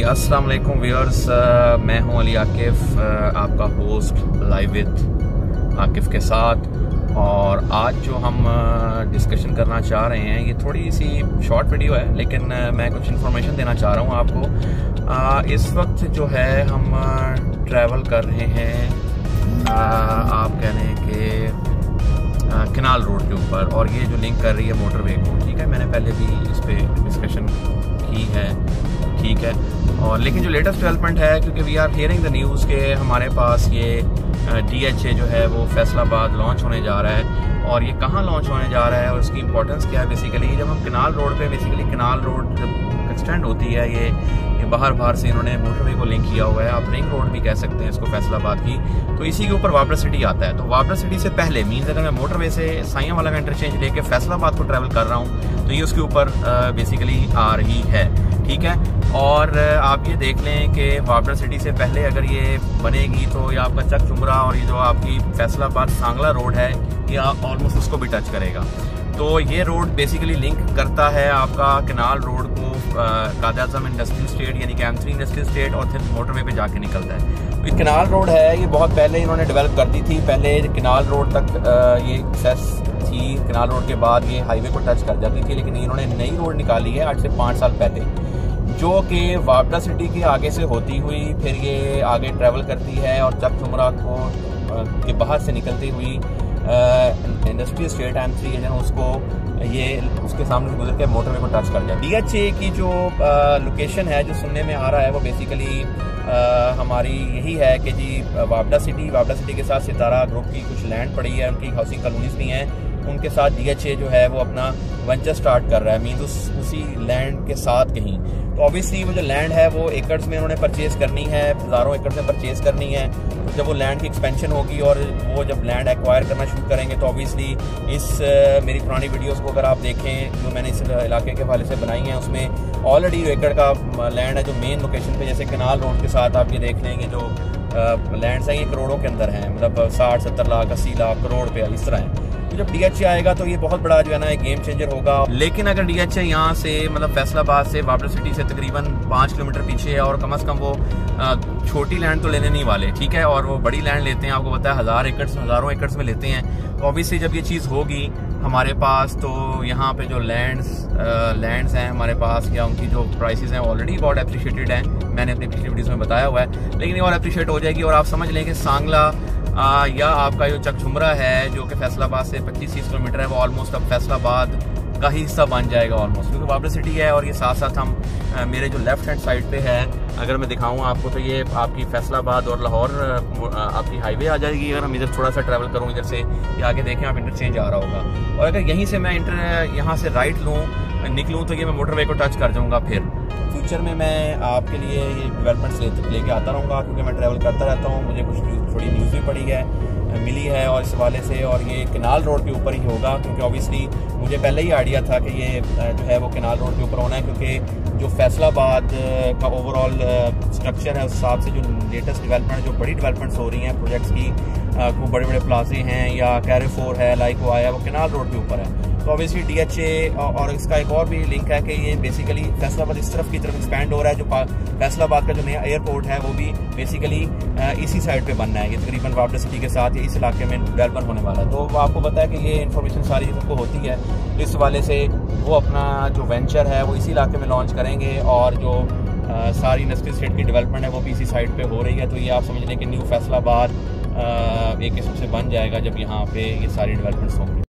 अस्सलाम वालेकुम व्यूअर्स, मैं हूं अली आकिफ, आपका होस्ट लाइव विद आकिफ के साथ। और आज जो हम डिस्कशन करना चाह रहे हैं, ये थोड़ी सी शॉर्ट वीडियो है, लेकिन मैं कुछ इन्फॉर्मेशन देना चाह रहा हूं आपको। इस वक्त जो है हम ट्रैवल कर रहे हैं, आप कह लें कि कैनाल रोड के ऊपर, और ये जो लिंक कर रही है मोटरवे को, ठीक है। मैंने पहले भी इस पर डिस्कशन की है, ठीक है। और लेकिन जो लेटेस्ट डेवलपमेंट है, क्योंकि we are hearing the news के हमारे पास ये DHA जो है वो फैसलाबाद लॉन्च होने जा रहा है। और ये कहाँ लॉन्च होने जा रहा है और उसकी इंपॉर्टेंस क्या है। बेसिकली जब हम कैनाल रोड पे, बेसिकली कैनाल रोड जब एक्सटेंड होती है, ये बाहर से इन्होंने मोटरवे को लिंक किया हुआ है, आप रिंग रोड भी कह सकते हैं इसको फैसलाबाद की। तो इसी के ऊपर वापडा सिटी आता है। तो वापडा सिटी से पहले मीन्स अगर मैं मोटरवे से साइयावाला का इंटरचेंज लेके फैसलाबाद को ट्रैवल कर रहा हूँ, तो ये उसके ऊपर बेसिकली आ रही है, ठीक है। और आप ये देख लें कि वापडा सिटी से पहले अगर ये बनेगी तो ये आपका चक चुमरा और ये जो आपकी फैसलाबाद सांगला रोड है, ये ऑलमोस्ट उसको भी टच करेगा। तो ये रोड बेसिकली लिंक करता है आपका कैनाल रोड को कायद-ए-आज़म इंडस्ट्रियल स्टेट यानी कि M3 इंडस्ट्रियल स्टेट, और फिर मोटरवे पे जाके निकलता है। तो कैनाल रोड है, ये बहुत पहले इन्होंने डेवलप कर दी थी। पहले कैनाल रोड तक ये एक्सेस थी, कैनाल रोड के बाद ये हाईवे को टच कर जाती थी, लेकिन इन्होंने नई रोड निकाली है आज से 5 साल पहले, जो कि वापडा सिटी के आगे से होती हुई फिर ये आगे ट्रैवल करती है और चक चुमरा को के बाहर से निकलती हुई इंडस्ट्रियल स्टेट M3 है उसको ये उसके सामने से गुजर के मोटरवे को टच कर जाए। DHA की जो लोकेशन है, जो सुनने में आ रहा है, वो बेसिकली हमारी यही है कि जी वापडा सिटी के साथ सितारा ग्रुप की कुछ लैंड पड़ी है, उनकी हाउसिंग कॉलोनीज भी हैं, उनके साथ DHA जो है वो अपना वेंचर स्टार्ट कर रहा है, मीन उसी लैंड के साथ कहीं। तो ऑब्वियसली वो जो लैंड है वो एकड़्स में उन्होंने परचेज करनी है, हज़ारों एकड़ में परचेज करनी है। तो जब वो लैंड की एक्सपेंशन होगी और वो जब लैंड एक्वायर करना शुरू करेंगे, तो ऑब्वियसली इस मेरी पुरानी वीडियोस को अगर आप देखें जो मैंने इस इलाके के हवाले से बनाई हैं, उसमें ऑलरेडी एकड़ का लैंड है जो मेन लोकेशन पे, जैसे कैनाल रोड के साथ आप ये देख लेंगे जो लैंड्स हैं ये करोड़ों के अंदर हैं, मतलब 60-70 लाख 80 लाख करोड़ पे इस तरह है। तो जब DHA आएगा तो ये बहुत बड़ा जो है ना एक गेम चेंजर होगा। लेकिन अगर DHA यहाँ से मतलब फैसलाबाद से वापडा सिटी से तकरीबन 5 किलोमीटर पीछे है, और कम से कम वो छोटी लैंड तो लेने नहीं वाले, ठीक है, और वो बड़ी लैंड लेते हैं, आपको पता है हज़ारों एकड़ में लेते हैं। तो ऑब्वियसली जब ये चीज़ होगी हमारे पास, तो यहाँ पे जो लैंड्स हैं हमारे पास, या उनकी जो प्राइसेस हैं ऑलरेडी बहुत अप्रिशिएटेड हैं, मैंने अपनी पिछली वीडियोस में बताया हुआ है, लेकिन ये और अप्रिशिएट हो जाएगी। और आप समझ लें कि सांगला या आपका जो चक चुमरा है जो कि फैसलाबाद से 25-30 किलोमीटर है, वो ऑलमोस्ट अब फैसलाबाद का ही हिस्सा बन जाएगा ऑलमोस्ट, क्योंकि वापडा सिटी है। और ये साथ साथ हम मेरे जो लेफ्ट हैंड साइड पे है, अगर मैं दिखाऊं आपको, तो ये आपकी फैसलाबाद और लाहौर आपकी हाईवे आ जाएगी। अगर हम इधर थोड़ा सा ट्रैवल करूँ इधर से, ये आगे देखें आप इंटरचेंज आ रहा होगा, और अगर यहीं से मैं यहाँ से राइट निकलूँ तो ये मैं मोटरवे को टच कर जाऊँगा। फिर फ्यूचर में मैं आपके लिए ये डेवलपमेंट्स लेके आता रहूँगा, क्योंकि मैं ट्रैवल करता रहता हूँ, मुझे कुछ थोड़ी न्यूज़ भी पड़ी है, मिली है, और इस हवाले से, और ये कैनाल रोड के ऊपर ही होगा, क्योंकि ऑब्वियसली मुझे पहले ही आइडिया था कि ये जो है वो कैनाल रोड के ऊपर होना है, क्योंकि जो फैसलाबाद का ओवरऑल स्ट्रक्चर है उस हिसाब से जो लेटेस्ट डेवलपमेंट, जो बड़ी डेवलपमेंट्स हो रही हैं प्रोजेक्ट्स की, को बड़े बड़े प्लाजे हैं या कैरेफोर है, लाइक वो आया, वो कैनाल रोड के ऊपर है। तो ऑब्वियसली DHA और इसका एक और भी लिंक है कि ये बेसिकली फैसलाबाद इस तरफ की तरफ एक्सपैंड हो रहा है। जो फैसलाबाद का जो नया एयरपोर्ट है वो भी बेसिकली इसी साइड पे बनना है, ये तकरीबन वापडा सिटी के साथ इस इलाके में डेवलपमेंट होने वाला है। तो आपको पता है कि ये इन्फॉर्मेशन सारी सबको होती है, तो इस वाले से वो अपना जो वेंचर है वो इसी इलाके में लॉन्च करेंगे, और जो सारी इंडस्ट्रियल स्टेट की डेवलपमेंट है वो भी इसी साइड पर हो रही है। तो ये आप समझ लें कि न्यू फैसलाबाद एक किस्म से बन जाएगा जब यहाँ पे ये सारी डेवलपमेंट्स होंगी।